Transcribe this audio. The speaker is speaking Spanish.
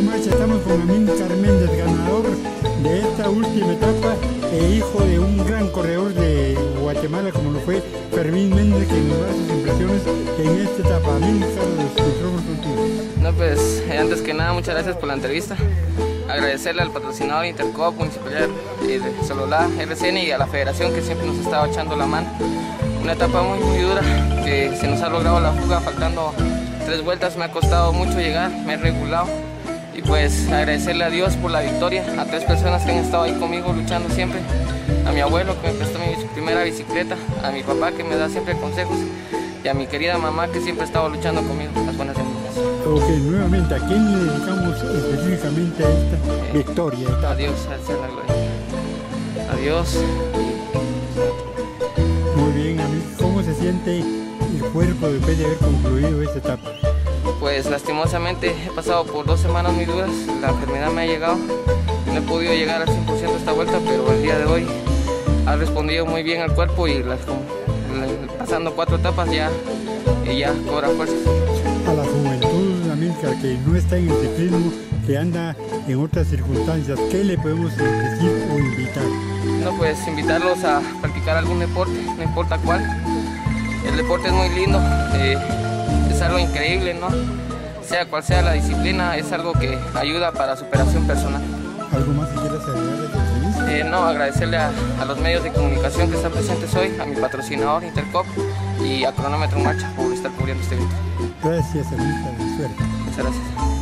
Marcha estamos con Amílcar Méndez, ganador de esta última etapa e hijo de un gran corredor de Guatemala como lo fue Fermín Méndez, que nos da sus impresiones en esta etapa. Amílcar, los micrófonos contigo. No, pues antes que nada, muchas gracias por la entrevista. Agradecerle al patrocinador Intercop, Municipalidad de Sololá, RCN y a la Federación que siempre nos estaba echando la mano. Una etapa muy dura que se nos ha logrado la fuga, faltando 3 vueltas, me ha costado mucho llegar, me he regulado. Y pues agradecerle a Dios por la victoria, a 3 personas que han estado ahí conmigo luchando siempre, a mi abuelo que me prestó mi primera bicicleta, a mi papá que me da siempre consejos y a mi querida mamá que siempre ha estado luchando conmigo las buenas y malas. Ok, nuevamente, ¿a quién le dedicamos específicamente a esta victoria? A Dios, a sea la gloria. A Dios. Muy bien, amigo. ¿Cómo se siente el cuerpo después de haber concluido esta etapa? Pues lastimosamente he pasado por 2 semanas muy duras, la enfermedad me ha llegado, no he podido llegar al 100% esta vuelta, pero el día de hoy ha respondido muy bien al cuerpo y pasando 4 etapas ya cobra fuerzas. A la juventud, Amílcar, que no está en el ciclismo, que anda en otras circunstancias, ¿qué le podemos decir o invitar? No, pues invitarlos a practicar algún deporte, no importa cuál. El deporte es muy lindo, es algo increíble, ¿no? Sea cual sea la disciplina, es algo que ayuda para superación personal. ¿Algo más que quieras agregar de esta entrevista? No, agradecerle a los medios de comunicación que están presentes hoy, a mi patrocinador Intercop y a Cronómetro Marcha por estar cubriendo este evento. Gracias, Amílcar, suerte. Muchas gracias.